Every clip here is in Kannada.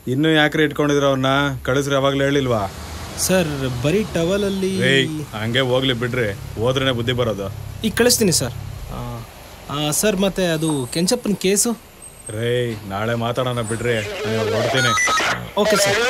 ಇನ್ನು ಯಾಕ್ರೆ ಇಟ್ಕೊಂಡಿದ್ರ ಅವನ್ನ ಕಳಿಸ್ರಿ ಅವಾಗ್ಲೇ ಹೇಳಿಲ್ವಾ ಸರ್? ಬರೀ ಟವಲಲ್ಲಿ ಹಂಗೆ ಹೋಗ್ಲಿ ಬಿಡ್ರಿ, ಹೋದ್ರೇನೆ ಬುದ್ಧಿ ಬರೋದು. ಈಗ ಕಳಿಸ್ತೀನಿ ಸರ್. ಸರ್ ಮತ್ತೆ ಅದು ಕೆಂಚಪ್ಪನ ಕೇಸು? ರೇ ನಾಳೆ ಮಾತಾಡೋಣ ಬಿಡ್ರಿ, ನಾನು ಹೊರಡ್ತೀನಿ. Okay sir.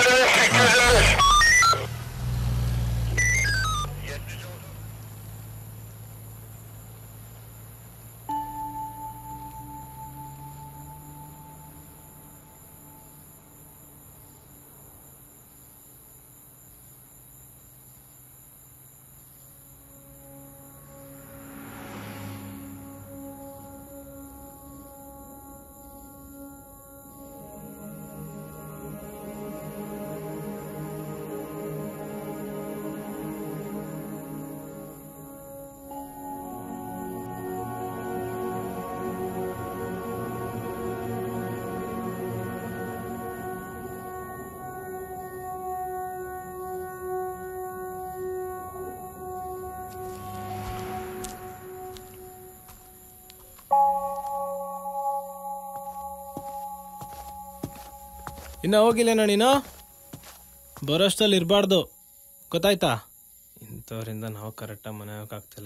ಇನ್ನು ಹೋಗಿಲ್ಲೇನೋ ನೀನು? ಬರೋಷ್ಟಲ್ಲಿ ಇರಬಾರ್ದು, ಗೊತ್ತಾಯ್ತಾ? ಇಂಥವ್ರಿಂದ ನಾವು ಕರೆಕ್ಟಾಗಿ ಮನೆ ಹೋಗೋಕ್ಕಾಗ್ತಿಲ್ಲ.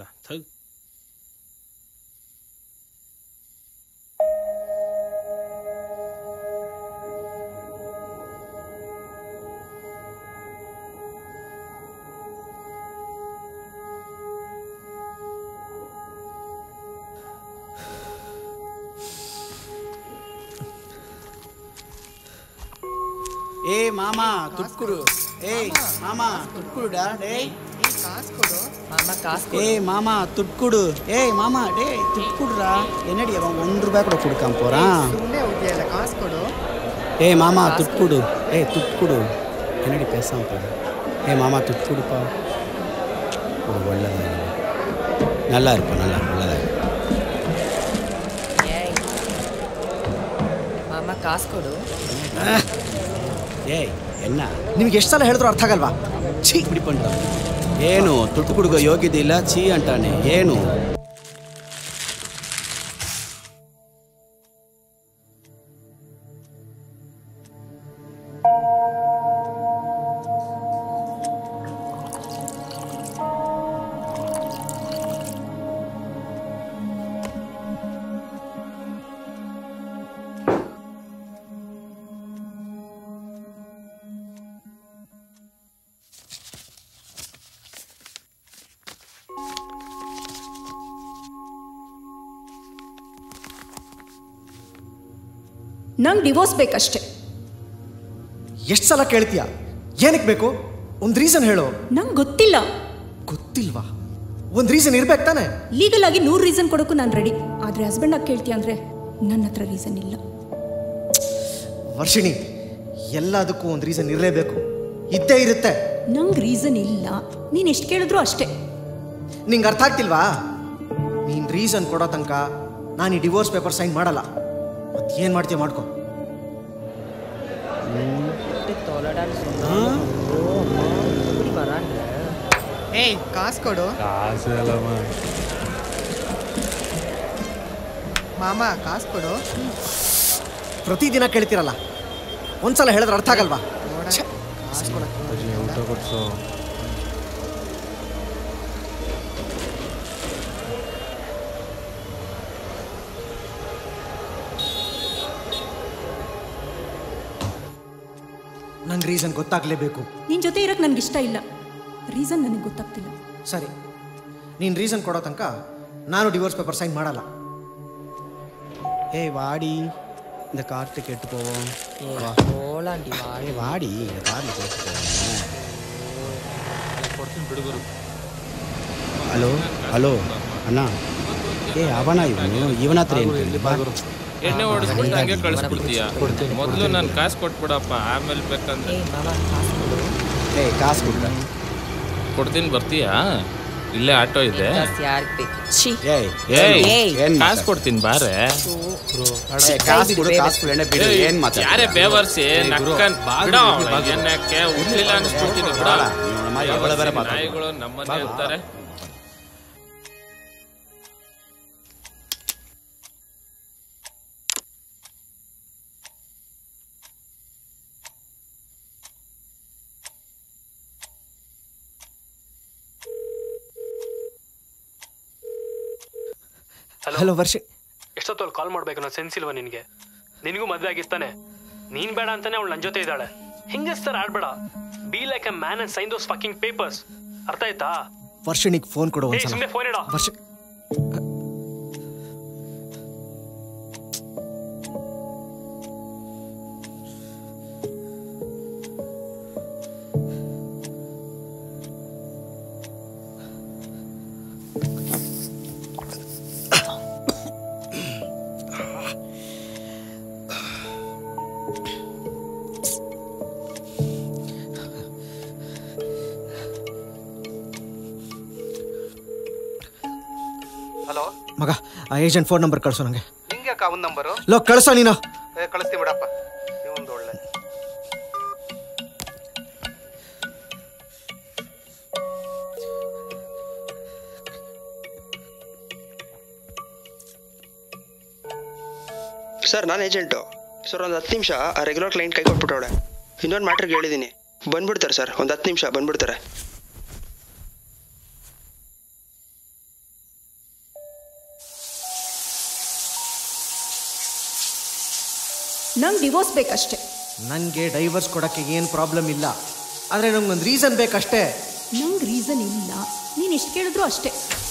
ಏ ಮಾಮಾ ತುಟ್ಕುಡು, ಏ ಮಾಮಾ ತುಟ್ಕುಡು ಡಾ, ಡೇ ಕಾಸು ಕೊಡು ಮಾಮಾ, ಕಾಸು. ಏ ಮಾಮಾ ತುಟ್ಕುಡು, ಏ ಮಾಮಾ ಡೇ ತುಟ್ಕುಡ್ರಾ, ಏನಡಿ ಅವ ₹1 ಕೂಡ ಕುಡ್ಕಂಪೋರಾ, ಸುಮ್ಮನೆ ಹೋಗಿಯಲ್ಲ, ಕಾಸು ಕೊಡು. ಏ ಮಾಮಾ ತುಟ್ಕುಡು, ಏ ತುಟ್ಕುಡು ಏನಡಿ ಪೇಸಂಪ, ஏ மாமா துட்குடுப்பா, ஒரு ஒள்ளதா நல்லா இருப்பா, நல்லா நல்லதா. ಮಾಮ ಕಾಸು ಕೊಡು. ಏಯ್ ಎನ್ನ ನಿಮ್ಗೆ ಎಷ್ಟು ಸಲ ಹೇಳಿದ್ರು ಅರ್ಥ ಆಗಲ್ವಾ? ಛೀ ಬಿಡಿಪಂಡ್ರ, ಏನು ತುಟ್ಟು ಕುಡುಗೋ ಯೋಗ್ಯದಿಲ್ಲ, ಛೀ ಅಂತಾನೆ ಏನು? ನಂಗೆ ಡಿವೋರ್ಸ್ ಬೇಕಷ್ಟೆ. ಎಷ್ಟು ಸಲ ಕೇಳ್ತೀಯ? ಏನಕ್ಕೆ ಬೇಕು? ಒಂದು ರೀಸನ್ ಹೇಳು. ನಂಗೆ ಗೊತ್ತಿಲ್ಲ. ಗೊತ್ತಿಲ್ವಾ? ಒಂದು ರೀಸನ್ ಇರ್ಬೇಕು ತಾನೆ. ಲೀಗಲ್ ಆಗಿ 100 ರೀಸನ್ ಕೊಡೋಕ್ಕೂ ನಾನು ರೆಡಿ. ಆದರೆ ಹಸ್ಬೆಂಡ್ ಆಗಿ ಕೇಳ್ತೀಯ ಅಂದರೆ ನನ್ನ ಹತ್ರ ರೀಸನ್ ಇಲ್ಲ. ವರ್ಷಿಣಿ, ಎಲ್ಲದಕ್ಕೂ ಒಂದು ರೀಸನ್ ಇರಲೇಬೇಕು, ಇದ್ದೇ ಇರುತ್ತೆ. ನಂಗೆ ರೀಸನ್ ಇಲ್ಲ, ನೀನು ಎಷ್ಟು ಕೇಳಿದ್ರು ಅಷ್ಟೇ. ನಿಂಗೆ ಅರ್ಥ ಆಗ್ತಿಲ್ವಾ? ನೀನು ರೀಸನ್ ಕೊಡೋ ತನಕ ನಾನು ಈ ಡಿವೋರ್ಸ್ ಪೇಪರ್ ಸೈನ್ ಮಾಡಲ್ಲ. ಏನು ಮಾಡ್ತೀಯ ಮಾಡ್ಕೊ. ಏಯ್ ಕಾಸು ಕೊಡು. ಮಾಮ ಕಾಸು ಕೊಡು. ಪ್ರತಿದಿನ ಕೇಳ್ತಿರಲ್ಲ, ಒಂದ್ಸಲ ಹೇಳಿದ್ರೆ ಅರ್ಥ ಆಗಲ್ವಾ? ನಂಗೆ ರೀಸನ್ ಗೊತ್ತಾಗಲೇಬೇಕು. ನಿನ್ನ ಜೊತೆ ಇರೋಕ್ಕೆ ನನಗೆ ಇಷ್ಟ ಇಲ್ಲ. ರೀಸನ್ ನನಗೆ ಗೊತ್ತಾಗ್ತಿಲ್ಲ. ಸರಿ, ನೀನು ರೀಸನ್ ಕೊಡೋ ತನಕ ನಾನು ಡಿವೋರ್ಸ್ பேப்பர் சைன் ಮಾಡಲ್ಲ. ஏய் வாடி, இந்த கார்ட்டு கெட்டு போவோம். போலாண்டி வாடி. வாடி, இந்த கார்ல கெட்டு போவோம். ಹಲೋ ಹಲೋ ಅಣ್ಣ, ಅವನ ಇವನ ಹತ್ರ ಏನು ಎಣ್ಣೆ ಹೊಡೆಸ್ಬಿಟ್ಟು ಹಂಗೆ ಕಳಿಸ್ಬಿಡ್ತೀಯ? ಮೊದಲು ನಾನು ಕಾಸು ಕೊಟ್ಬಿಡಪ್ಪ, ಆಮೇಲೆ ಬೇಕಂದ್ರೆ. ಕಾಸು ಕೊಡ್ತ ಕೊಡ್ತೀನಿ, ಬರ್ತೀಯಾ? ಇಲ್ಲೇ ಆಟೋ ಇದೆ, ಕಾಸು ಕೊಡ್ತೀನಿ ಬಾರೆ. ಯಾರೇ ಬೇವರ್ಸಿ ನಕ್ಕನ್ ಬಿಡೋ, ಏನಕ್ಕೆ ಉಡ್ಲಿಲ್ಲ ಅನ್ಸ್ಬಿಡ್ತೀನಿ ಬಿಡ. ನಾಯಿಗಳು ನಮ್ಮನ್ನೇ ಇರ್ತಾರೆ. ಹಲೋ ವರ್ಷ. ಎಷ್ಟೊತ್ತಲ್ಲಿ ಕಾಲ್ ಮಾಡ್ಬೇಕು ಅನ್ನೋ ಸೆನ್ಸ್ ಇಲ್ವಾ ನಿನಗೆ? ನಿನಗೂ ಮದುವೆ ಆಗಿರ್ತಾನೆ, ನೀನ್ ಬೇಡ ಅಂತಾನೆ ಅವಳು ನನ್ನ ಜೊತೆ ಇದ್ದಾಳೆ. ಹಿಂಗೆ ಸರ್ ಆಡ್ಬೇಡ. Be like a man and sign those fucking papers. ಅರ್ಥ ಆಯ್ತಾ? ವರ್ಷನಿಗೆ ಫೋನ್ ಕೊಡು ಒಂದ್ಸಲ. ಸುಮ್ಮನೆ ಫೋನ್ ಇಡ. ವರ್ಷ ಮಗ ಆ ಏಜೆಂಟ್ ಫೋನ್ ನಂಬರ್ ಕಳಿಸೋ ನನಗೆ. ನಿಂಗೆ ಅವನ ನಂಬರು ಲೋ ಕಳಿಸೋ ನೀನು. ಕಳಿಸ್ತೀವಿ ಬಿಡಪ್ಪ, ನೀವೊಂದು ಒಳ್ಳೆ. ಸರ್ ನಾನು ಏಜೆಂಟು ಸರ್. ಒಂದು 10 ನಿಮಿಷ ಆ ರೆಗ್ಯುಲರ್ ಕ್ಲೈಂಟ್ ಕೈ ಕೊಟ್ಬಿಟ್ಟವಳೆ. ಇನ್ನೊಂದು ಮ್ಯಾಟ್ರಿಗೆ ಹೇಳಿದ್ದೀನಿ, ಬಂದ್ಬಿಡ್ತಾರೆ ಸರ್. ಒಂದು 10 ನಿಮಿಷ ಬಂದ್ಬಿಡ್ತಾರೆ. ನಂಗೆ ಡಿವೋರ್ಸ್ ಬೇಕಷ್ಟೇ. ನನಗೆ ಡೈವರ್ಸ್ ಕೊಡೋಕ್ಕೆ ಏನು ಪ್ರಾಬ್ಲಮ್ ಇಲ್ಲ, ಆದರೆ ನಂಗೊಂದು ರೀಸನ್ ಬೇಕಷ್ಟೇ. ನಂಗೆ ರೀಸನ್ ಇಲ್ಲ, ನೀನು ಎಷ್ಟು ಕೇಳಿದ್ರು ಅಷ್ಟೇ.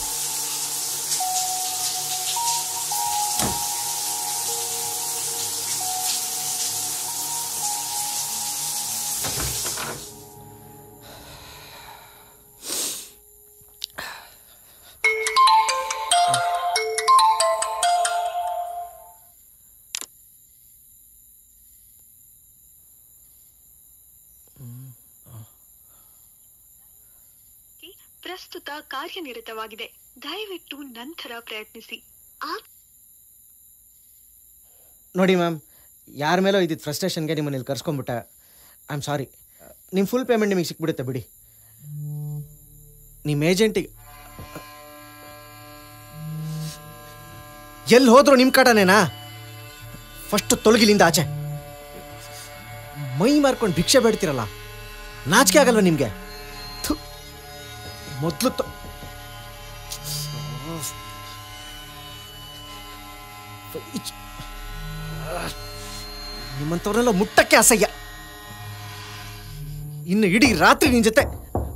ಪ್ರಸ್ತುತ ಕಾರ್ಯನಿರತವಾಗಿದೆ, ದಯವಿಟ್ಟು ನಂತರ ಪ್ರಯತ್ನಿಸಿ. ನೋಡಿ ಮ್ಯಾಮ್, ಯಾರ ಮೇಲೋ ಇದ್ದಿದ್ದು ಫ್ರಸ್ಟ್ರೇಷನ್ಗೆ ನಿಮ್ಮನ್ನ ಇಲ್ಲಿ ಕರ್ಸ್ಕೊಂಡ್ಬಿಟ್ಟೆ. I am sorry. ನಿಮ್ಮ ಫುಲ್ ಪೇಮೆಂಟ್ ನಿಮಗೆ ಸಿಕ್ಬಿಡುತ್ತೆ ಬಿಡಿ. ನಿಮ್ಮ ಏಜೆಂಟಿಗೆ ಎಲ್ಲಿ ಹೋದ್ರು ನಿಮ್ಮ ಕಾಟನೇನಾ? ಫಸ್ಟ್ ತೊಳಗಿಲಿಂದ ಆಚೆ. ಮೈ ಮಾರ್ಕೊಂಡು ಭಿಕ್ಷೆ ಬೇಡ್ತಿರಲ್ಲ, ನಾಚಿಕೆ ಆಗಲ್ವ ನಿಮಗೆ? ಮೊದಲು ನಿಮ್ಮಂಥವ್ರನ್ನೆಲ್ಲ ಮುಟ್ಟಕ್ಕೆ ಅಸಹ್ಯ. ಇನ್ನು ಇಡೀ ರಾತ್ರಿ ನಿನ್ ಜೊತೆ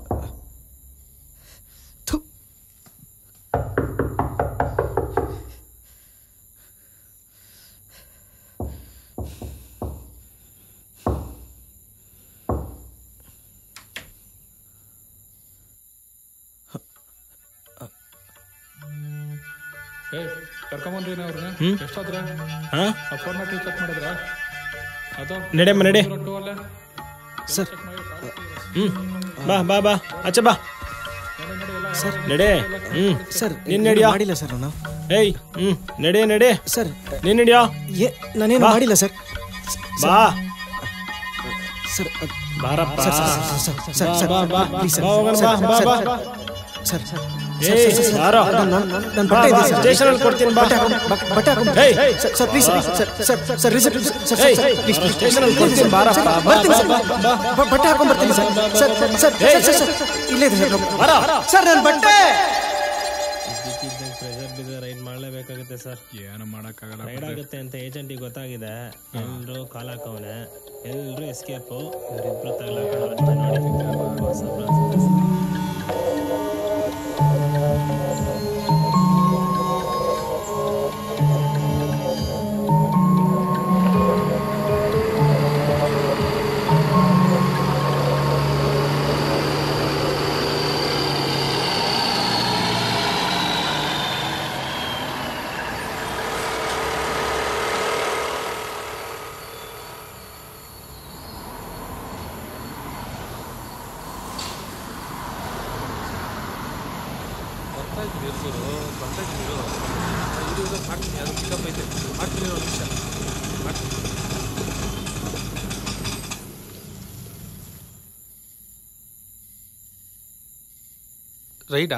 ಕರ್ಕೊಂಬಂದ್ರಿ ಅವ್ರನ್ನ. ಎಷ್ಟಾದ್ರೆ ಫಾರ್ಮಾಟ್ ಚೆಕ್ ಮಾಡಿದ್ರ? ನಡೆಯಮ್ಮ ನಡೆ ಸರ್. ಬಾ ಬಾ ಬಾ ಆಚೆ ಬಾ ಸರ್. ನಡೆ. ಸರ್ ನೀನ್ ನಡಿಯೋ. ಮಾಡಿಲ್ಲ ಸರ್ ನಾನು. ಏಯ್ ನಡೆ ನಡೆ ಸರ್. ನೀನ್ ನಡಿಯೋ. ನಾನೇನು ಮಾಡಿಲ್ಲ ಸರ್. ಬಾ ಸರ್. ಬಾರಪ್ಪ. ಸರ್ ಬಾ ಬಾ ಬಾ ಬಾ ಬಾ ಸರ್. ನಾನು ಬಟ್ಟೆ ಸ್ಟೇಷನಲ್ಲಿ ಕೊಡ್ತೀನಿ. ಬಾ ಬಟ್ಟೆ ಹಾಕೊಂಡು ಸರ್ ಪ್ಲೀಸ್ ಸರ್ ಸ್ಟೇಷನಲ್ಲಿ ಕೊಡ್ತೀನಿ. ಬಾರಪ್ಪ ಬಟ್ಟೆ ಹಾಕೊಂಡ್ ಬರ್ತೀನಿ ಸರ್. ಸರ್ ಇಲ್ಲೇ ಇದೆ ಸರ್ ನನ್ನ ಬಟ್ಟೆ. ಪ್ರೆಷರ್ ಬಿದ್ದ ರೈಡ್ ಮಾಡಲೇಬೇಕಾಗುತ್ತೆ ಸರ್. ಏನು ಮಾಡೋಕ್ಕಾಗಲ್ಲ. ರೈಡ್ ಆಗುತ್ತೆ ಅಂತ ಏಜೆಂಟಿಗೆ ಗೊತ್ತಾಗಿದೆ. ಎಲ್ಲರೂ ಕಾಲ್ ಹಾಕವನೆ, ಎಲ್ಲರೂ ಎಸ್ಕೇಪು. ಇವರಿಬ್ರು ತಗಲಾಕಷ್ಟೇ ನೋಡಿ. ರೈಡಾ?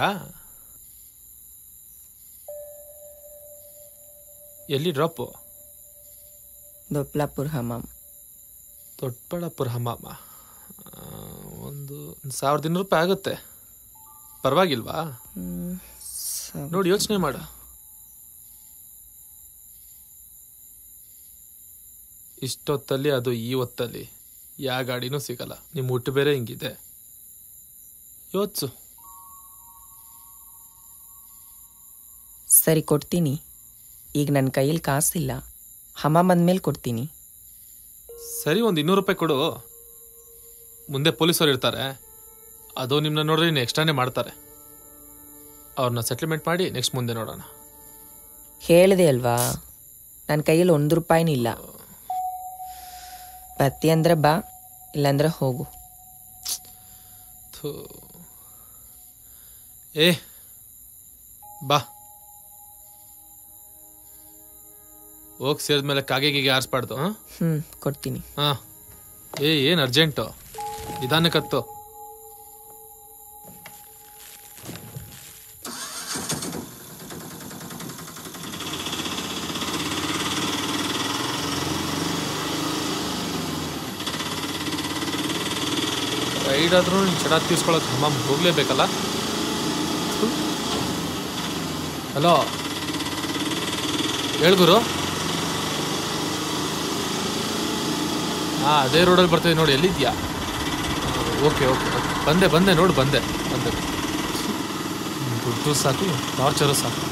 ಎಲ್ಲಿ ಡ್ರಾಪು? ದೊಡ್ಡಬಳ್ಳಾಪುರ ಹಮಾಮ್. ದೊಡ್ಡಬಳ್ಳಾಪುರ ಹಮಾಮ. ಒಂದು 1200 ರೂಪಾಯಿ ಆಗುತ್ತೆ. ಪರವಾಗಿಲ್ವಾ? ನೋಡಿ ಯೋಚನೆ ಮಾಡು. ಇಷ್ಟೊತ್ತಲ್ಲಿ ಅದು ಈ ಹೊತ್ತಲ್ಲಿ ಯಾವ ಗಾಡಿನೂ ಸಿಗಲ್ಲ. ನಿಮ್ಮ ಹುಟ್ಟು ಬೇರೆ ಹಿಂಗಿದೆ. ಯೋಚಿಸು. ಸರಿ ಕೊಡ್ತೀನಿ. ಈಗ ನನ್ನ ಕೈಯಲ್ಲಿ ಕಾಸಿಲ್ಲ, ಹಮ ಬಂದ್ಮೇಲೆ ಕೊಡ್ತೀನಿ. ಸರಿ, ಒಂದು 200 ರೂಪಾಯಿ ಕೊಡು. ಮುಂದೆ ಪೊಲೀಸರು ಇರ್ತಾರೆ, ಅದು ನಿಮ್ಮನ್ನ ನೋಡ್ರಿ ಇನ್ನು ಎಕ್ಸ್ಟ್ರಾನೇ ಮಾಡ್ತಾರೆ. ಅವ್ರನ್ನ ಸೆಟ್ಲ್ಮೆಂಟ್ ಮಾಡಿ ನೆಕ್ಸ್ಟ್ ಮುಂದೆ ನೋಡೋಣ. ಹೇಳಿದೆ ಅಲ್ವಾ, ನನ್ನ ಕೈಯಲ್ಲಿ 1 ರೂಪಾಯಿನೂ ಇಲ್ಲ. ಬತ್ತಿ ಅಂದ್ರೆ ಬಾ, ಇಲ್ಲಾಂದ್ರೆ ಹೋಗು. ಏ ಬಾ, ಹೋಗಿ ಸೇರಿದ್ಮೇಲೆ ಕಾಗೆಗೆ ಆರಿಸ್ಬಾರ್ದು. ಕೊಡ್ತೀನಿ. ಹಾಂ. ಏನು ಅರ್ಜೆಂಟು? ನಿಧಾನಕ್ಕತ್ತು. ರೈಡ್ ಆದ್ರೂ ಚಡ ತೀರ್ಸ್ಕೊಳಕ್ ಹೋಗ್ಲೇಬೇಕಲ್ಲ. ಹಲೋ, ಹೇಳ್ಗುರು. ಅದೇ ರೋಡಲ್ಲಿ ಬರ್ತೀವಿ ನೋಡಿ. ಎಲ್ಲಿದ್ಯಾ? ಓಕೆ ಓಕೆ ಓಕೆ, ಬಂದೆ ನೋಡಿ, ಬಂದೆ. ದುಡ್ಡು ಸಾಕು, ಟಾರ್ಚರು ಸಾಕು.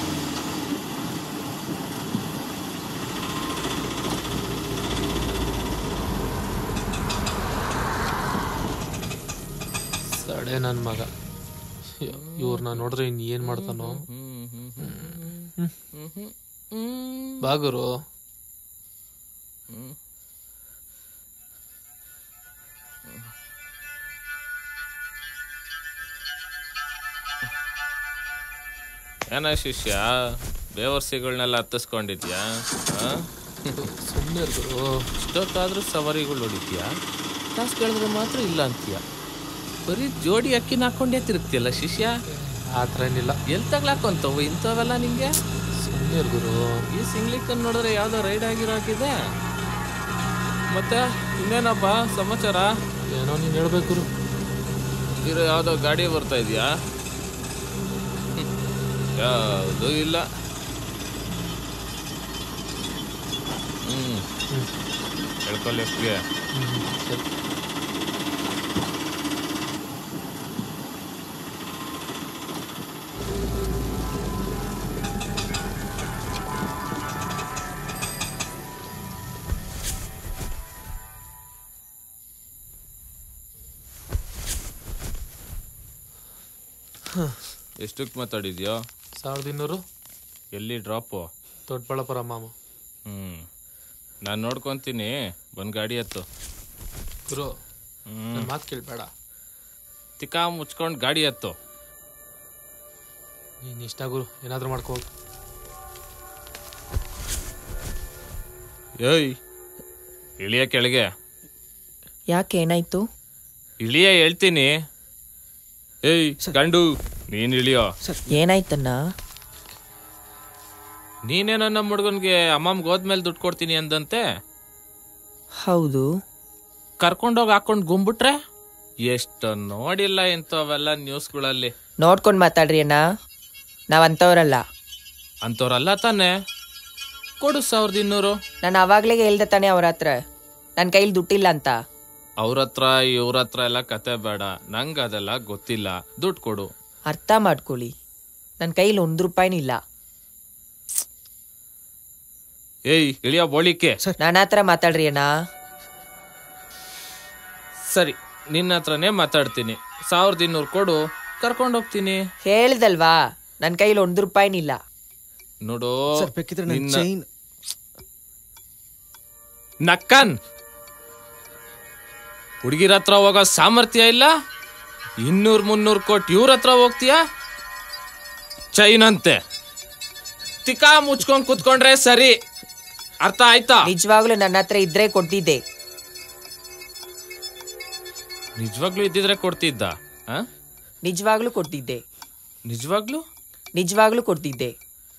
ಸಡೆ ನನ್ನ ಮಗ. ಇವ್ರನ್ನ ನೋಡ್ರೆ ಇನ್ನು ಏನು ಮಾಡ್ತಾನೋ. ಬಾಗುರು. ಏನ ಶಿಷ್ಯ, ಬೇವರ್ಸಿಗಳನ್ನೆಲ್ಲ ಹತ್ತಿಸ್ಕೊಂಡಿದ್ಯಾ? ಸುಮ್ಮನೆ ಇಷ್ಟೊತ್ತಾದ್ರೂ ಸವಾರಿಗಳು ಹೊಡಿತೀಯಾ? ಕಾಸು ಕೇಳಿದ್ರೆ ಮಾತ್ರ ಇಲ್ಲ ಅಂತೀಯ. ಬರೀ ಜೋಡಿ ಅಕ್ಕಿನ ಹಾಕೊಂಡೇ ತಿರುಗ್ತಿಯಲ್ಲ ಶಿಷ್ಯ. ಆ ಥರ ಏನಿಲ್ಲ. ಎಲ್ಲಿ ತಗ್ಲಾಕೊಂತವು ಇಂಥವೆಲ್ಲ ನಿಂಗೆ? ಸುಮ್ಮನೆ ಗುರು. ಈ ಸಿಂಗ್ಲಿಕ್ಕನ್ನು ನೋಡಿದ್ರೆ ಯಾವುದೋ ರೈಡ್ ಆಗಿರೋಕಿದೆ. ಮತ್ತೆ ಇನ್ನೇನಪ್ಪ ಸಮಾಚಾರ? ಏನೋ ನೀನು ಹೇಳ್ಬೇಕು. ಇರೋ ಯಾವುದೋ ಗಾಡಿ ಬರ್ತಾ ಇದೆಯಾ? ಯಾವುದೂ ಇಲ್ಲ. ಹೇಳ್ಕೊ ಲೆಫ್ಟ್ಗೆ. ಎಷ್ಟಕ್ಕೆ ಮಾತಾಡಿದ್ಯೋ? 1200. ಎಲ್ಲಿ ಡ್ರಾಪು? ದೊಡ್ಡಬಳ್ಳಾಪುರ ಮಾಮ. ನಾನು ನೋಡ್ಕೊತೀನಿ, ಬಂದು ಗಾಡಿ ಹತ್ತು. ಗುರು, ಮಾತು ಕೇಳಬೇಡ. ತಿಕ್ಕಾ ಮುಚ್ಕೊಂಡು ಗಾಡಿ ಹತ್ತು. ನೀನು ಇಷ್ಟ ಗುರು, ಏನಾದರೂ ಮಾಡ್ಕೋ. ಏಯ್, ಇಳಿಯ ಕೆಳಗೆ. ಯಾಕೆ, ಏನಾಯ್ತು? ಇಳಿಯ ಹೇಳ್ತೀನಿ. ಏಯ್ ಗಂಡು, ನೀನ್ ಇಳಿಯೋ. ಏನಾಯ್ತಣ್ಣ? ನೀನೇನೋ ನಮ್ಮ ಹುಡುಗನ್ಗೆ ಅಮ್ಮಮ್ಗೆ ಹೋದ್ಮೇಲೆ ದುಡ್ಡು ಕೊಡ್ತೀನಿ ಅಂದಂತೆ. ಹೌದು. ಕರ್ಕೊಂಡೋಗಿ ಹಾಕೊಂಡು ಗುಂಬಿಟ್ರೆ ಎಷ್ಟು ನೋಡಿಲ್ಲ ಇಂಥವೆಲ್ಲ ನ್ಯೂಸ್ಗಳಲ್ಲಿ. ನೋಡ್ಕೊಂಡು ಮಾತಾಡ್ರಿ ಅಣ್ಣ, ನಾವ್ ಅಂತವ್ರಲ್ಲ. ಅಂತವ್ರಲ್ಲ ತಾನೆ? ಕೊಡು 1200. ನಾನು ಅವಾಗ್ಲೇ ಹೇಳ್ದೆ ತಾನೆ ಅವ್ರ ಹತ್ರ ನನ್ನ ಕೈಲಿ ದುಡ್ಡಿಲ್ಲ ಅಂತ. ಅವ್ರ ಹತ್ರ ಇವ್ರ ಹತ್ರ ಎಲ್ಲ ಕತೆ ಬೇಡ, ನಂಗೆ ಅದೆಲ್ಲ ಗೊತ್ತಿಲ್ಲ. ದುಡ್ಡು ಕೊಡು. ಅರ್ಥ ಮಾಡ್ಕೊಳ್ಳಿ, ನನ್ನ ಕೈಲಿ 1 ರೂಪಾಯಿನೂ ಇಲ್ಲ. ಏಯ್ ಇಳಿಯೋ ಬೋಳಿಕೆ. ನನ್ನ ಹತ್ರ ಮಾತಾಡ್ರಿ ಅಣ್ಣ. ಸರಿ, ನಿನ್ನ ಹತ್ರನೇ ಮಾತಾಡ್ತೀನಿ. 1200 ಕೊಡು, ಕರ್ಕೊಂಡೋಗ್ತೀನಿ. ಹೇಳ್ದಲ್ವಾ, ನನ್ನ ಕೈಲಿ 1 ರೂಪಾಯಿನೂ ಇಲ್ಲ. ನೋಡು ಚೈನ್ ನಕ್ಕನ್ ಹುಡುಗಿರ ಹತ್ರ ಹೋಗೋ ಸಾಮರ್ಥ್ಯ ಇಲ್ಲ. 200-300 ಕೋಟಿ ಇವ್ರ ಹತ್ರ ಹೋಗ್ತೀಯ? ಚೈನ್ ಅಂತೆ. ತಿಕ್ಕಾ ಮುಚ್ಕೊಂಡ್ ಕುತ್ಕೊಂಡ್ರೆ ಸರಿ, ಅರ್ಥ ಆಯ್ತಾ? ನಿಜವಾಗ್ಲೂ ನನ್ನ ಹತ್ರ ಇದ್ರೆ ಕೊಟ್ಟಿದ್ದೆ. ನಿಜವಾಗ್ಲೂ ಇದ್ದಿದ್ರೆ ಕೊಡ್ತಿದ್ದ? ನಿಜವಾಗ್ಲೂ ಕೊಡ್ತಿದ್ದೆ. ನಿಜವಾಗ್ಲೂ? ನಿಜವಾಗ್ಲೂ ಕೊಡ್ತಿದ್ದೆ.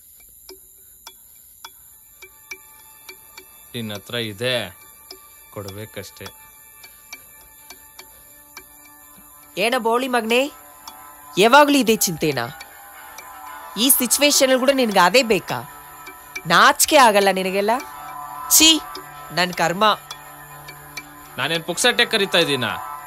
ನಿನ್ನ ಹತ್ರ ಇದೆ, ಕೊಡ್ಬೇಕಷ್ಟೇ. ಏನ ಬೋಳಿ ಮಗನೇ, ಯಾವಾಗ್ಲೂ ಇದೇ ಚಿಂತೆನಾ? ಈ ಸಿಚುವೇಶನ್ ಕೂಡ ನಿನ್ಗೆ ಅದೇ ಬೇಕಾ? ನಾಚಿಕೆ ಆಗಲ್ಲ ನಿನಗೆಲ್ಲ? ಛೀ, ನನ್ ಕರ್ಮ. ನಾನೇನ್ ಪುಕ್ಸಟ್ಟೆ ಕರಿತಾ ಇದ್ದೀನ?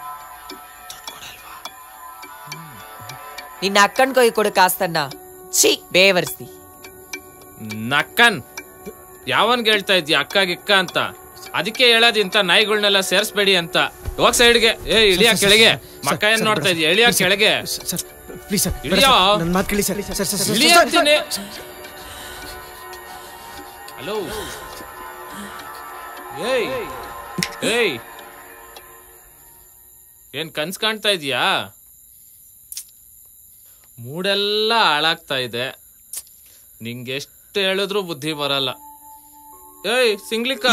ನಿನ್ನ ಅಕ್ಕನ್ ಕೈ ಕೊಡು ಕಾಸ್ತನ್ನ. ಛೀ ಬೇವರ್ಸಿ. ನಕ್ಕನ್ ಯಾವನ್ಗೆ ಹೇಳ್ತಾ ಇದ್ಯಾ ಅಕ್ಕ ಗಿಕ್ಕ ಅಂತ? ಅದಕ್ಕೆ ಹೇಳೋದು ಇಂಥ ನಾಯಿಗಳನ್ನೆಲ್ಲ ಸೇರಿಸ್ಬೇಡಿ ಅಂತ. ಹೋಗ್ ಸೈಡ್ಗೆ. ಇಳಿಯ ಕೆಳಗೆ. ಮಕ್ಕ ಏನ್ ನೋಡ್ತಾ ಇದ್ಯಾ? ಇಳಿಯ ಕೆಳಗೆ. ಪ್ಲೀಸ್ ಸರ್, ಇಳಿಯೋ. ನನ್ನ ಮಾತು ಕೇಳಿ ಸರ್. ಇಳಿಯಂತೀನಿ. ಹಲೋ. ಏಯ್ ಏನ್ ಕನ್ಸ್ ಕಾಣ್ತಾ ಇದೀಯಾ? ಮೂಡೆಲ್ಲ ಹಾಳಾಗ್ತಾ ಇದೆ. ನಿಂಗೆ ಎಷ್ಟು ಹೇಳಿದ್ರು ಬುದ್ಧಿ ಬರಲ್ಲ. ಸಿಂಗ್ಲಿಕ್ಕ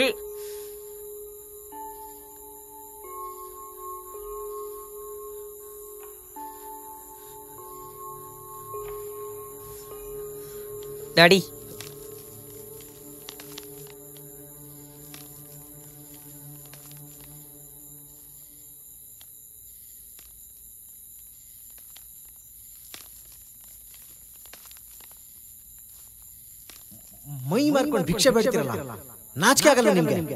ನಡಿ. ಮೈ ಮಾರ್ಕೊಂಡು ಭಿಕ್ಷೆ ಬೇಡ್ತಿರಲ್ಲ, ನಾಚಿಕೆ ಆಗಲ್ಲ ನಿಮ್ಗೆ?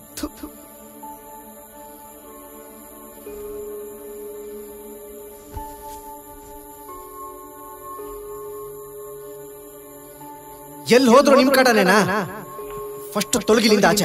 ಎಲ್ಲಿ ಹೋದ್ರು ನಿಮ್ ಕಡನೇನಾ? ಫಸ್ಟ್ ತೊಳಗಿಲಿಂದ ಆಚೆ.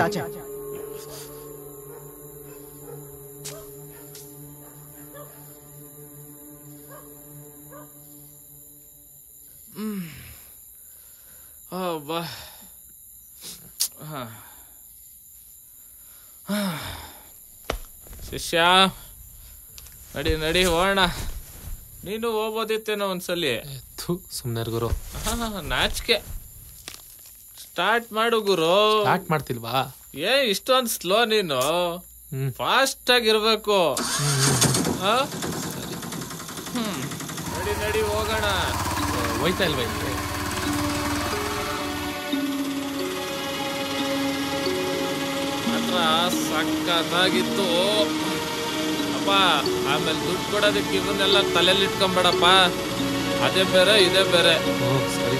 ಶಿಷ್ಯ ನಡಿ ನಡಿ ಹೋಗೋಣ. ನೀನು ಹೋಗ್ಬೋದಿತ್ತೇನೋ ಒಂದ್ಸಲಿ. ಸುಮ್ನೆ ಗುರು. ನಾಚಿಕೆ. ಸ್ಟಾರ್ಟ್ ಮಾಡು ಗುರು. ಸ್ಟಾರ್ಟ್ ಮಾಡ್ತಿಲ್ವಾ? ಇಷ್ಟೊಂದು ಸ್ಲೋ ನೀನು. ಫಾಸ್ಟ್ ಆಗಿರ್ಬೇಕು. ನಡಿ ನಡಿ ಹೋಗೋಣ. ಹೋಯ್ತಾ ಇಲ್ವಾ? ಮಾತ್ರ ಸಕ್ಕತ್ತಾಗಿತ್ತು ಅಪ್ಪ. ಆಮೇಲೆ ದುಡ್ಡು ಕೊಡೋದಕ್ಕೆ ಇವನ್ನೆಲ್ಲ ತಲೆಯಲ್ಲಿ ಇಟ್ಕೊಂಬೇಡಪ್ಪ. ಅದೇ ಬೇರೆ ಇದೇ ಬೇರೆ. ಸರಿ.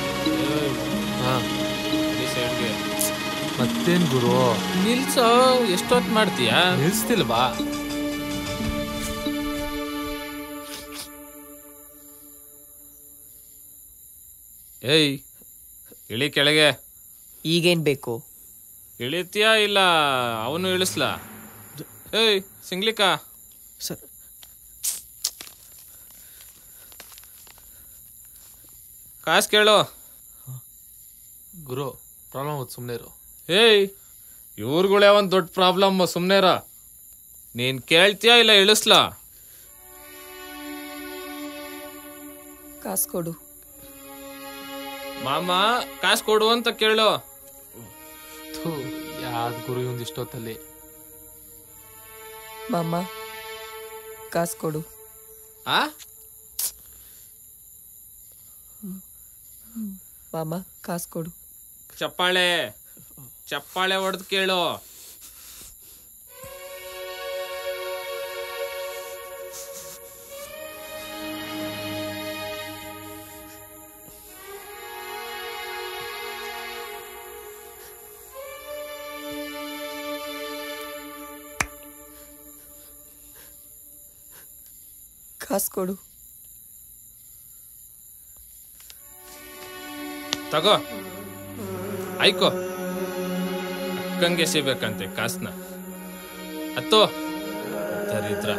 ಸೈಡ್ಗೆ. ಮತ್ತೇನ್ ಗುರು? ನಿಲ್ಸೋ. ಎಷ್ಟೊತ್ತು ಮಾಡ್ತೀಯಾ? ನಿಲ್ಸ್ತಿಲ್ವಾ? ಇಳಿ ಕೆಳಗೆ. ಈಗೇನ್ ಬೇಕು? ಇಳಿತೀಯಾ ಇಲ್ಲ ಅವನು ಇಳಿಸ್ಲಾ? ಸಿಂಗ್ಲಿಕ್ಕ ಸರ್. ಕಾಸು ಕೇಳು ಗುರು. ಪ್ರಾಬ್ಲಮ್ ಸುಮ್ನೆ ಇರು. ಇವ್ರುಗಳೇ ಒಂದ್ ದೊಡ್ಡ ಪ್ರಾಬ್ಲಮ್. ಸುಮ್ನೆರ. ನೀನ್ ಕೇಳ್ತೀಯಾ ಇಲ್ಲ ಇಳಿಸ್ಲಾ? ಕಾಸು ಕೊಡು ಮಾಮ. ಕಾಸು ಕೊಡು ಅಂತ ಕೇಳು. ಯಾವ್ದು ಗುರು ಇವಂದು ಇಷ್ಟೊತ್ತಲ್ಲಿ? ಮಾಮ ಕಾಸು ಕೊಡು. ಮಾಮ ಕಾಸು ಕೊಡು. ಚಪ್ಪಾಳೆ ಚಪ್ಪಾಳೆ ಹೊಡೆದು ಕೇಳು. ಕಾಸು ಕೊಡು. ತಗೋ ಆಯ್ಕೋ. ಅಕ್ಕಂಗೆ ಸಿಗ್ಬೇಕಂತೆ ಕಾಸನ್ನ. ಹತ್ತೋ ದರಿದ್ರ.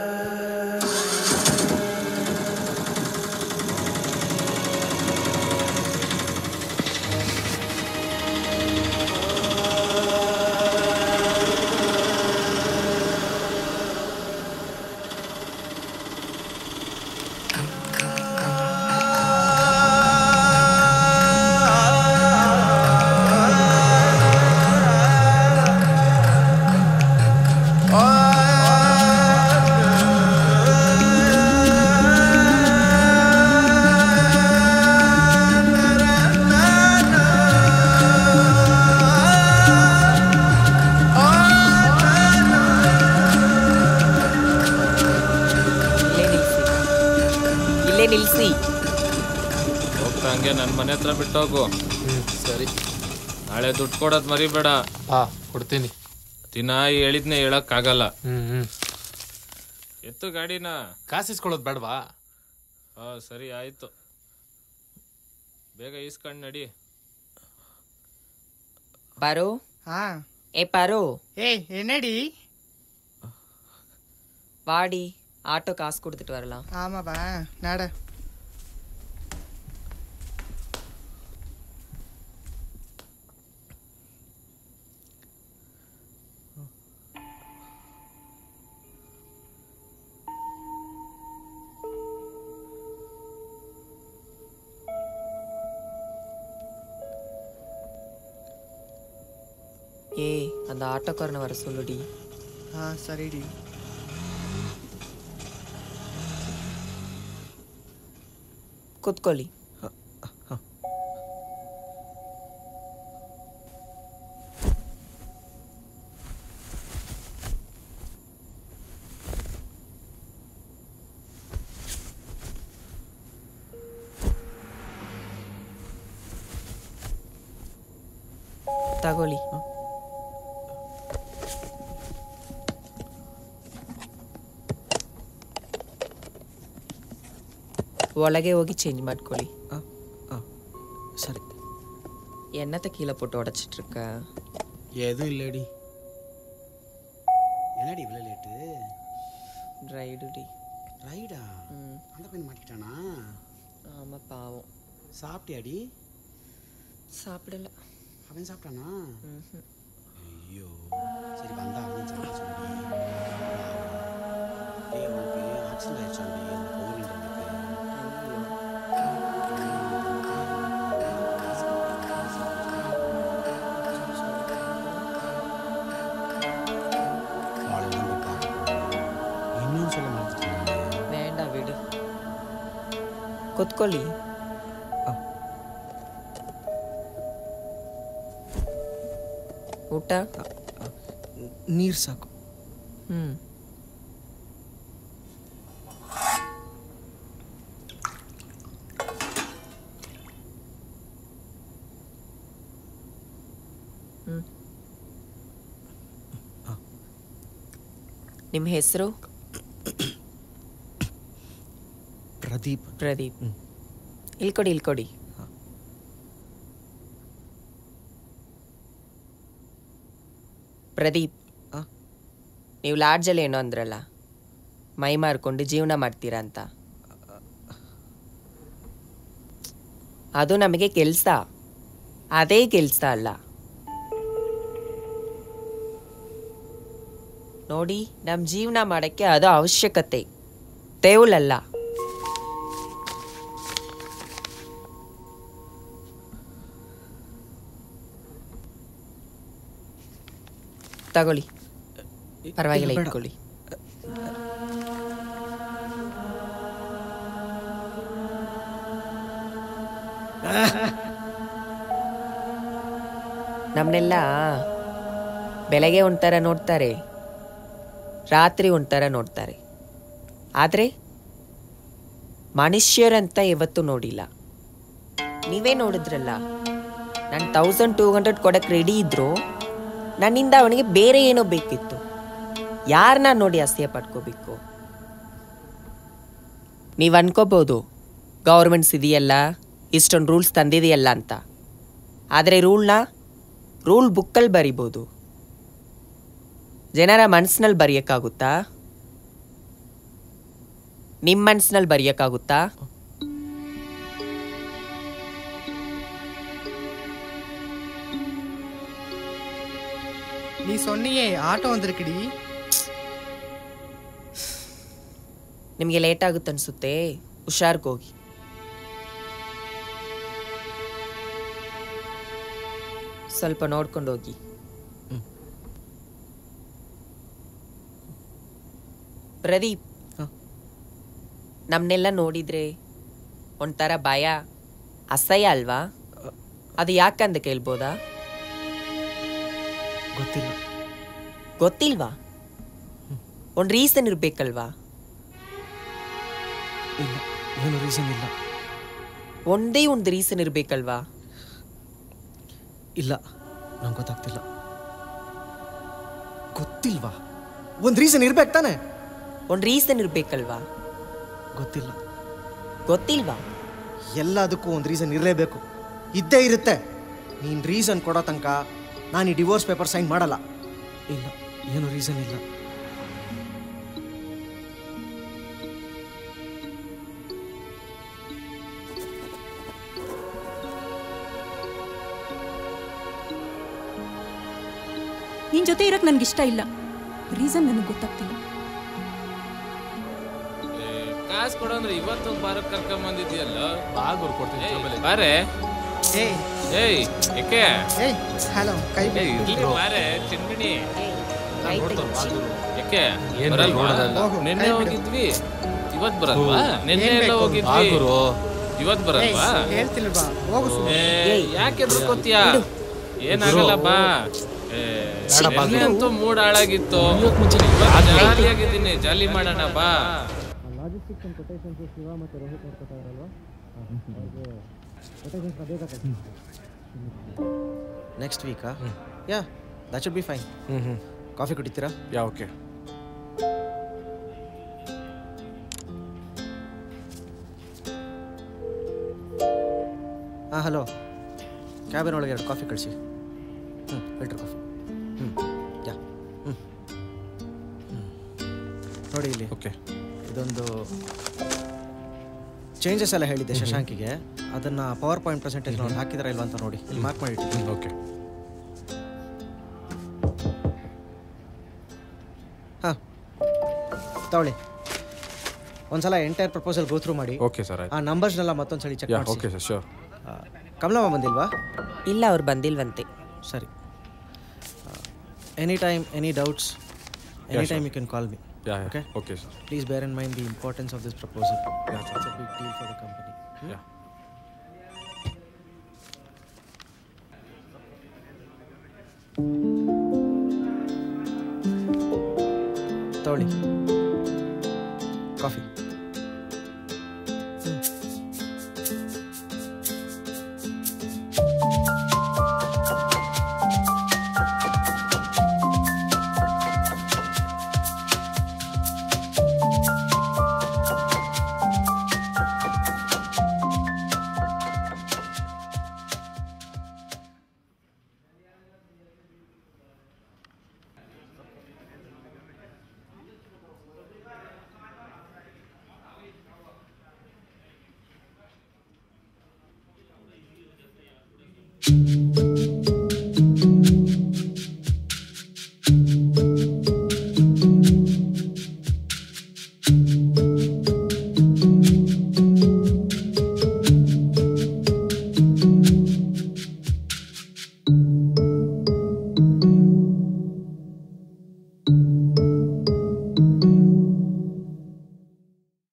ನಿಲ್ಸಿ. ಹೋಗ್ತಾ ಹಂಗೆ ನನ್ನ ಮನೆ ಹತ್ರ ಬಿಟ್ಟೋಗು. ಸರಿ. ನಾಳೆ ದುಡ್ಡು ಕೊಡೋದು ಮರಿಬೇಡ. ಕೊಡ್ತೀನಿ. ದಿನ ಹೇಳಿದ್ನೆ ಹೇಳಕ್ಕಾಗಲ್ಲ. ಹ್ಮ್ ಎತ್ತು ಗಾಡಿನ. ಕಾಸಿಸ್ಕೊಳ್ಳೋದು ಬೇಡವಾ? ಸರಿ ಆಯ್ತು, ಬೇಗ ಈಸ್ಕೊಂಡ್ ನಡಿ. ಪಾರು. ಹಾ ಏ ಪಾರು. என்னடி வாடி, ஆட்டோ காசு கொடுத்துட்டு வரலாம். ஆமாப்பா நட. ஏய், அந்த ஆட்டோக்காரனை வர சொல்லுடி. சரிடி. ಕೂತ್ಕೊಳ್ಳಿ. ತಗೊಳ್ಳಿ. ಒಳಗೆ ಹೋಗಿ ಚೇಂಜ್ ಮಾಡ್ಕೊಳ್ಳಿ. சரி. என்னத்தை கீழே போட்டு உடச்சிட்டு இருக்க? எதுவும் இல்லடி. என்னடி இவ்வளோ லேட்டு? ரைடுடி. ரைடா? அந்த பையன் மாட்டிக்கிட்டானா? ஆமாம், பாவம். சாப்பிட்டியாடி? சாப்பிடல. அவன் சாப்பிட்டானா? ஐயோ, சரி வந்தா அவன் சாப்பிட சொல்லி. உனக்கு ஆக்சிடென்ட் ஆயிடுச்சாண்டி அந்த பௌர்ணமிக்கு. இன்னும் சொல்ல மாட்டேன். வேண்டாம், விடு. ಕೂತ್ಕೊಳ್ಳಿ. ಊಟ? ನೀರು ಸಾಕು. ನಿಮ್ಮ ಹೆಸರು? ಪ್ರದೀಪ್. ಪ್ರದೀಪ್. ಇಲ್ಕೊಡಿ, ಇಲ್ಕೊಡಿ. ಪ್ರದೀಪ್, ನೀವು ಲಾಡ್ಜಲ್ಲಿ ಏನೋ ಅಂದ್ರಲ್ಲ, ಮೈ ಮಾರ್ಕೊಂಡು ಜೀವನ ಮಾಡ್ತೀರಾ ಅಂತ. ಅದು ನಮಗೆ ಕೆಲಸ, ಅದೇ ಕೆಲಸ ಅಲ್ಲ. ನೋಡಿ, ನಮ್ಮ ಜೀವನ ಮಾಡೋಕ್ಕೆ ಅದು ಅವಶ್ಯಕತೆ, ತೇವಲಲ್ಲ. ತಗೊಳ್ಳಿ, ಪರವಾಗಿಲ್ಲ, ಇಟ್ಕೊಳ್ಳಿ. ನಮ್ಮನ್ನೆಲ್ಲ ಬೆಳಗ್ಗೆ ಒಂಥರ ನೋಡ್ತಾರೆ, ರಾತ್ರಿ ಒಂಥರ ನೋಡ್ತಾರೆ, ಆದರೆ ಮನುಷ್ಯರಂತ ಇವತ್ತು ನೋಡಿಲ್ಲ. ನೀವೇ ನೋಡಿದ್ರಲ್ಲ, ನಾನು 1200 ಕೊಡಕ್ಕೆ ರೆಡಿ ಇದ್ರು, ನನ್ನಿಂದ ಅವನಿಗೆ ಬೇರೆ ಏನೋ ಬೇಕಿತ್ತು. ಯಾರನ್ನ ನೋಡಿ ಅಸಹ್ಯ ಪಡ್ಕೋಬೇಕು? ನೀವು ಅನ್ಕೋಬೋದು ಗೌರ್ಮೆಂಟ್ಸ್ ಇದೆಯಲ್ಲ, ಇಷ್ಟೊಂದು ರೂಲ್ಸ್ ತಂದಿದೆಯಲ್ಲ ಅಂತ. ಆದರೆ ರೂಲ್ ಬುಕ್ಕಲ್ಲಿ ಬರಿಬೋದು, ಜನರ ಮನಸ್ಸಿನಲ್ಲಿ ಬರೆಯೋಕ್ಕಾಗುತ್ತಾ? ನಿಮ್ಮ ಮನಸ್ಸಿನಲ್ಲಿ ಬರೆಯೋಕ್ಕಾಗುತ್ತಾ? நீ சொன்னியே ஆட்டோ வந்திருக்குடி. ನಿಮಗೆ ಲೇಟ್ ಆಗುತ್ತೆ ಅನ್ಸುತ್ತೆ, ಹುಷಾರ್ಗೋಗಿ. ಸ್ವಲ್ಪ ನೋಡ್ಕೊಂಡು ಹೋಗಿ. ಪ್ರದೀಪ್, ನಮ್ಮನ್ನೆಲ್ಲ ನೋಡಿದ್ರೆ ಒಂಥರ ಭಯ, ಅಸಹ್ಯ ಅಲ್ವಾ? ಅದು ಯಾಕಂತ ಕೇಳ್ಬೋದಾ? ಗೊತ್ತಿಲ್ಲ. ಗೊತ್ತಿಲ್ವಾ? ಒಂದು ರೀಸನ್ ಇರ್ಬೇಕಲ್ವಾ? ಇಲ್ಲ, ಏನು ರೀಸನ್ ಇಲ್ಲ. ಒಂದೇ ಒಂದು ರೀಸನ್ ಇರ್ಬೇಕಲ್ವಾ? ಇಲ್ಲ, ನಂಗೆ ಗೊತ್ತಾಗ್ತಿಲ್ಲ. ಗೊತ್ತಿಲ್ವಾ? ಒಂದು ರೀಸನ್ ಇರ್ಬೇಕು ತಾನೆ? ಒಂದು ರೀಸನ್ ಇರ್ಬೇಕಲ್ವಾ? ಗೊತ್ತಿಲ್ಲ. ಗೊತ್ತಿಲ್ವಾ? ಎಲ್ಲದಕ್ಕೂ ಒಂದು ರೀಸನ್ ಇರಲೇಬೇಕು, ಇದ್ದೇ ಇರುತ್ತೆ. ನೀನು ರೀಸನ್ ಕೊಡೋ ತನಕ ನಾನು ಈ ಡಿವೋರ್ಸ್ ಪೇಪರ್ ಸೈನ್ ಮಾಡಲ್ಲ. ಇಲ್ಲ, ಏನು ರೀಸನ್ ಇಲ್ಲ. ನಿನ್ ಜೊತೆ ಇರಕ್ ನನ್ಗೆ ಇಷ್ಟ ಇಲ್ಲ. ರೀಸನ್ ನನಗೆ ಗೊತ್ತಾಗ್ತಿಲ್ಲ. ಕಾಸು ಕೊಡೋ ಅಂದ್ರೆ ಇವತ್ತು ಬಾರಕ್ ಕರ್ಕೊಂಡ್ ಬಂದಿದ್ಯಲ್ಲ. ಬಾಗುರ್ ಕೊಡ್ತೀನಿ ಬಾರೆ. ಏಯ್ ಏಕೆ? ಹಲೋ, ಕೈ ಬಾರೆ ಚಿನ್ಮಿಣಿ. ಯಾಕೆ ಬರಲ್ವಾ? ನಿನ್ನೆ ಹೋಗಿದ್ವಿ, ಇವತ್ ಬರಲ್ವಾ? ನಿನ್ನೆ ಎಲ್ಲ ಹೋಗಿದ್ವಿ, ಇವತ್ ಬರಲ್ವಾ? ಹೇಳ್ತಿಲ್ವಾ? ಹೋಗು. ಯಾಕೆ ಎದ್ರುಕೋತೀಯ? ಏನಾಗಲ್ಲ ಬಾ. ಅಂತೂ ಮೂಡ್ ಹಾಳಾಗಿತ್ತು, ಜಾಲಿಯಾಗಿದ್ದೀನಿ, ಜಾಲಿ ಮಾಡೋಣ ಬಾ. ನೆಕ್ಸ್ಟ್ ವೀಕಾ? Yeah, that should be fine. Coffee ಕುಡಿತೀರಾ? Yeah, okay. ಹಾಂ, ಹಲೋ. ಕ್ಯಾಬಿನೊಳಗೆ 2 ಕಾಫಿ ಕಳಿಸಿ. Filter coffee. ಯಾ. ನೋಡಿ ಇಲ್ಲಿ. ಓಕೆ. ಇದೊಂದು ಚೇಂಜಸ್ ಎಲ್ಲ ಹೇಳಿದ್ದೆ ಶಶಾಂಕಿಗೆ. ಅದನ್ನು ಪವರ್ ಪಾಯಿಂಟ್ ಪರ್ಸೆಂಟೇಜ್ ಹಾಕಿದಾರ ಇಲ್ವಾ ಅಂತ ನೋಡಿ, ಇಲ್ಲಿ ಮಾರ್ಕ್ ಮಾಡಿಟ್ಟಿದ್ದೀನಿ. ಓಕೆ. ಹಾಂ, ತಗೊಳ್ಳಿ. ಒಂದ್ಸಲ ಎಂಟೈರ್ ಪ್ರಪೋಸಲ್ ಗೋ ಥ್ರೂ ಮಾಡಿ. Okay sir. ಆ ನಂಬರ್ಸ್ನೆಲ್ಲ ಮತ್ತೊಂದ್ಸಲಿ ಚೆಕ್ ಮಾಡಿ. Okay sir, sure. ಕಮಲಮ್ಮ ಬಂದಿಲ್ವಾ? ಇಲ್ಲ, ಅವ್ರು ಬಂದಿಲ್ವಂತೆ. ಸರಿ. Any time, any doubts, any time you can call me. Okay? Okay, sir. Please bear in mind the importance of this proposal. It's a big deal for the company. Yeah. ತಗೊಳ್ಳಿ.